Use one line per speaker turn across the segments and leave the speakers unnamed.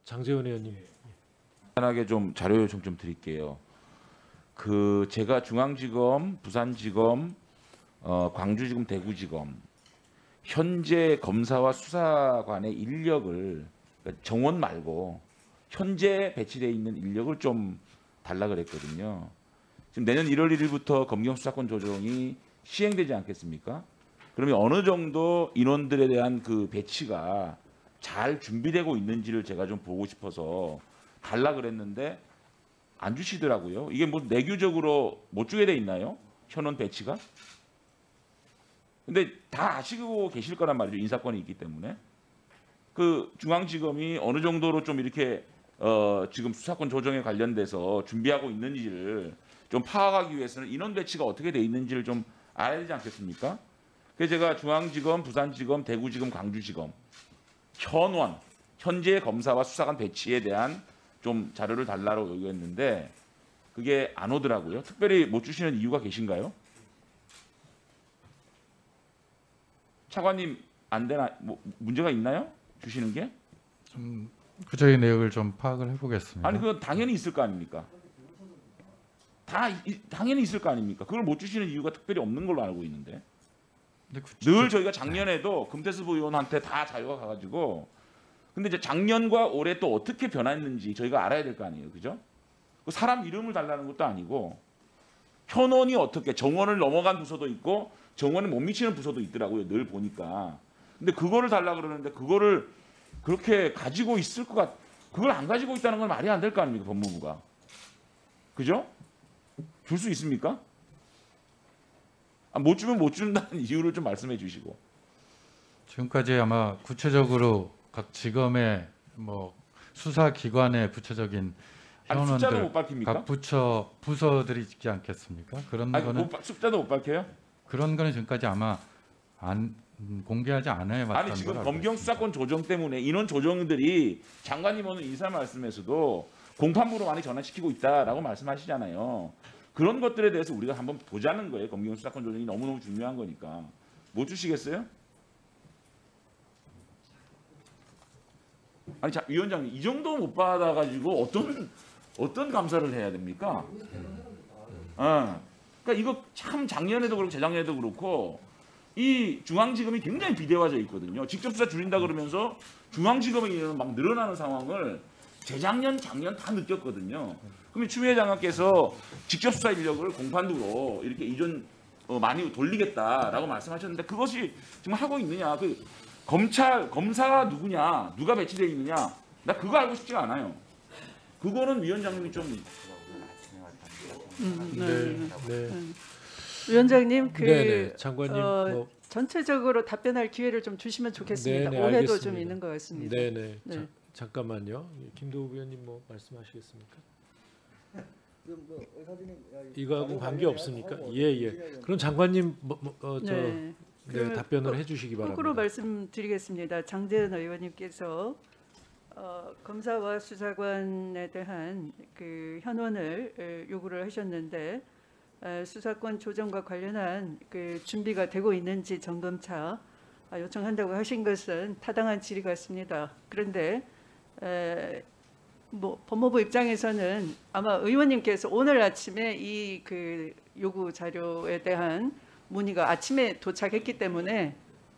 장제원 의원님.
간단하게 좀 자료 요청 좀 드릴게요. 제가 중앙지검, 부산지검, 광주지검, 대구지검 현재 검사와 수사관의 인력을, 그러니까 정원 말고 현재 배치되어 있는 인력을 좀 달라 그랬거든요. 지금 내년 1월 1일부터 검경 수사권 조정이 시행되지 않겠습니까? 그러면 어느 정도 인원들에 대한 그 배치가 잘 준비되고 있는지를 제가 좀 보고 싶어서 달라 그랬는데 안 주시더라고요. 이게 뭐 내규적으로 못 주게 돼 있나요? 현원 배치가? 근데 다 아시고 계실 거란 말이죠. 인사권이 있기 때문에. 중앙지검이 어느 정도로 좀 이렇게 지금 수사권 조정에 관련돼서 준비하고 있는지를 좀 파악하기 위해서는 인원 배치가 어떻게 돼 있는지를 좀 알아야 되지 않겠습니까? 그래서 제가 중앙지검, 부산지검, 대구지검, 광주지검 현원, 현재 검사와 수사관 배치에 대한 좀 자료를 달라고 요구했는데 그게 안 오더라고요. 특별히 못 주시는 이유가 계신가요? 차관님 안 되나? 뭐 문제가 있나요? 주시는 게?
좀 구체적인 내역을 좀 파악을 해보겠습니다.
아니 그건 당연히 있을 거 아닙니까? 당연히 있을 거 아닙니까? 그걸 못 주시는 이유가 특별히 없는 걸로 알고 있는데 늘 저희가 작년에도 금태섭 의원한테 다 자료가 가가지고 근데 이제 작년과 올해 또 어떻게 변했는지 저희가 알아야 될 거 아니에요, 그죠? 사람 이름을 달라는 것도 아니고 현원이 어떻게 정원을 넘어간 부서도 있고 정원에 못 미치는 부서도 있더라고요, 늘 보니까. 근데 그거를 달라 그러는데 그거를 그렇게 가지고 있을 것 그걸 안 가지고 있다는 건 말이 안 될 거 아닙니까, 법무부가. 그죠? 줄 수 있습니까? 못 주면 못 준다는 이유를 좀 말씀해 주시고.
지금까지 아마 구체적으로 각 지검의 뭐 수사기관의 구체적인 현원들
숫자도 못 밝힙니까?
각 부서들이 있지 않겠습니까? 그런 거는
숫자도 못 밝혀요?
그런 거는 지금까지 아마 안 공개하지 않아야 맞다는
아니 지금
걸
검경 수사권 조정 때문에 인원 조정들이 장관님 오늘 인사 말씀에서도 공판부로 많이 전환시키고 있다라고 말씀하시잖아요. 그런 것들에 대해서 우리가 한번 보자는 거예요. 검경 수사권 조정이 너무너무 중요한 거니까. 못 주시겠어요? 아니 자, 위원장님 이 정도 못 받아가지고 어떤 감사를 해야 됩니까? 그러니까 이거 참 작년에도 그렇고 재작년에도 그렇고 이 중앙지검이 굉장히 비대화져 있거든요. 직접 수사 줄인다 그러면서 중앙지검의 인원은 막 늘어나는 상황을 재작년, 작년 다 느꼈거든요. 그러면 추미애 장관께서 직접 수사 인력을 공판으로 이렇게 이전 많이 돌리겠다라고 말씀하셨는데 그것이 지금 하고 있느냐? 검사가 누구냐? 누가 배치되어 있느냐? 나 그거 알고 싶지가 않아요. 그거는 위원장님이 좀
위원장님 장관님
전체적으로 답변할 기회를 좀 주시면 좋겠습니다. 오해도
알겠습니다.
좀 있는 것 같습니다.
네. 잠깐만요. 김도우 의원님 뭐 말씀하시겠습니까? 이거하고 관계 없습니까? 예. 그럼 장관님 답변을 해주시기 바랍니다.
거꾸로 말씀드리겠습니다. 장제원 의원님께서 검사와 수사관에 대한 그 현원을 요구를 하셨는데 수사권 조정과 관련한 그 준비가 되고 있는지 점검차 요청한다고 하신 것은 타당한 질의 같습니다. 그런데 뭐 법무부 입장에서는 아마 의원님께서 오늘 아침에 이 그 요구 자료에 대한 문의가 아침에 도착했기 때문에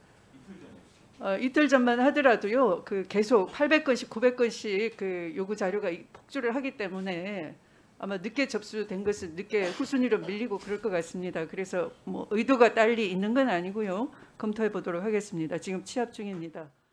이틀 전만 하더라도요 그 계속 800건씩 900건씩 그 요구 자료가 폭주를 하기 때문에 아마 늦게 접수된 것은 늦게 후순위로 밀리고 그럴 것 같습니다. 그래서 뭐 의도가 딸리 있는 건 아니고요. 검토해 보도록 하겠습니다. 지금 취합 중입니다.